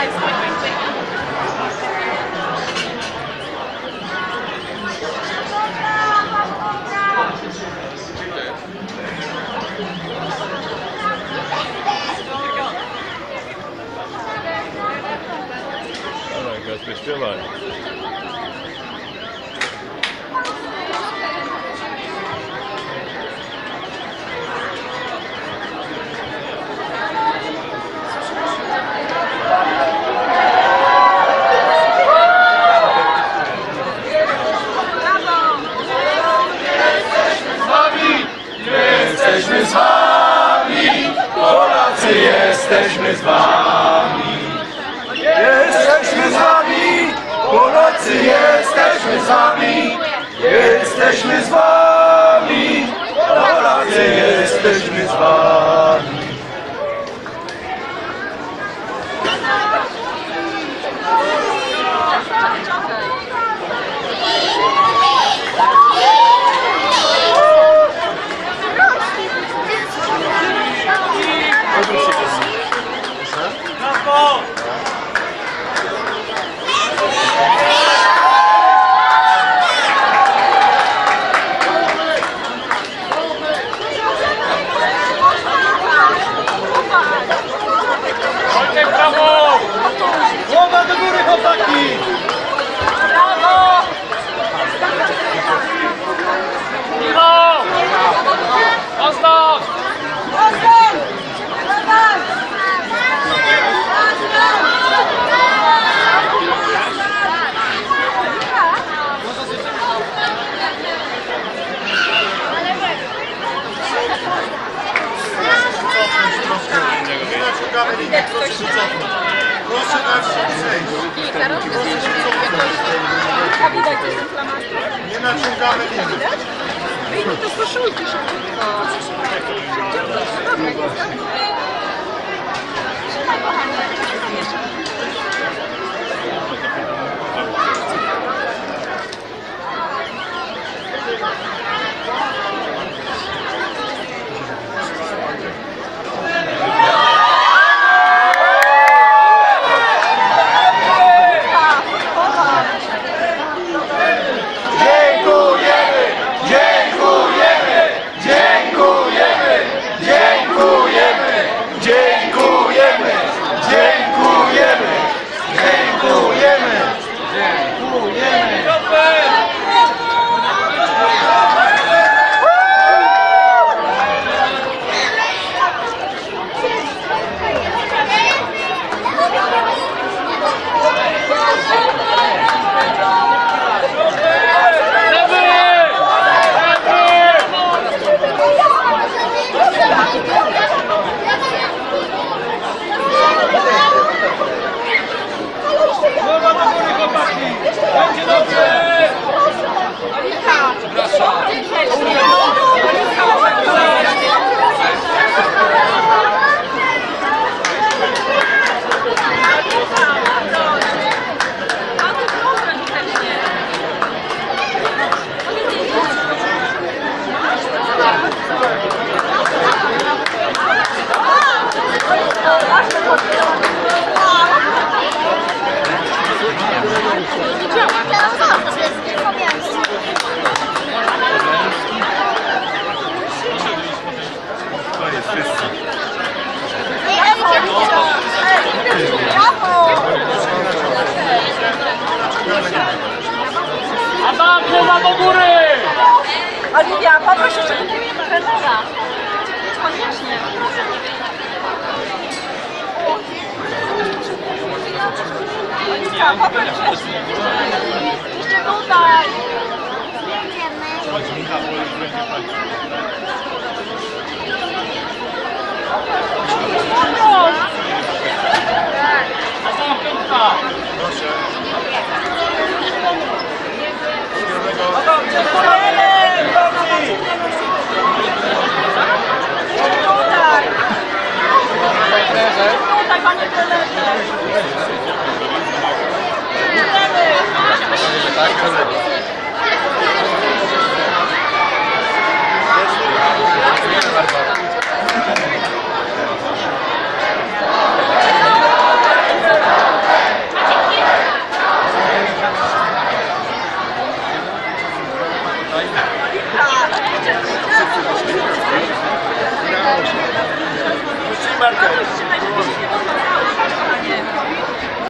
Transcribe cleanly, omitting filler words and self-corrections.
Śpiewaj. Jesteśmy z wami, Polacy, jesteśmy z wami. Jesteśmy z wami, Polacy, jesteśmy z wami. Jesteśmy z wami, Polacy, jesteśmy z wami. Brawo! Głowa do góry, chłopaki! Brawo! Michał! Ostap! Proszę dać się przejść. A widać też inflamację? Nie naciągamy linii. Wyjmij to z koszulki szybciutko. Dobra, nie zgadnę. Trzymaj, kochanie. Będzie dobrze! Adam, głowa do góry! Oliwia, poproś jeszcze do trenera. Koniecznie. Oliwia, poproś jeszcze. Jeszcze tutaj. Adam, piątka! Tutaj, panie trenerze. kamerkę. Trzymaj, żeby się